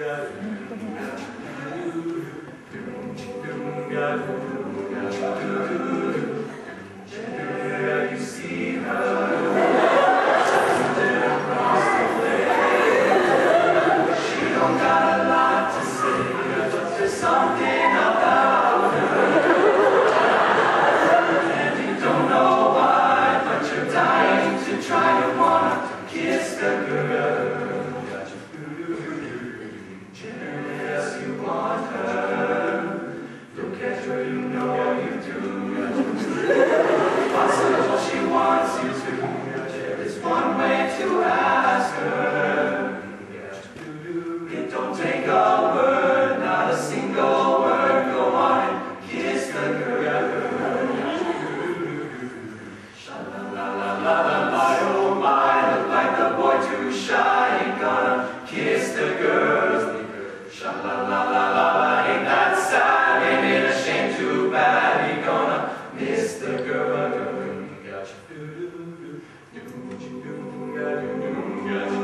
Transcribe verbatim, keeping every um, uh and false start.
You see her. Something about her, and you don't know why, but you're dying to try to wanna kiss the girl. Yes, you want her. Look at her, you know you do. Possible she wants you to. There's one way to ask her. It don't take a word, not a single word. Go on and kiss the girl. Sha-la-la-la-la-la, oh my, look like the boy too shy. Ain't gonna kiss the girl. Sha-la-la-la-la, ain't that sad? Ain't it a shame? Too bad. Ain't gonna miss the girl.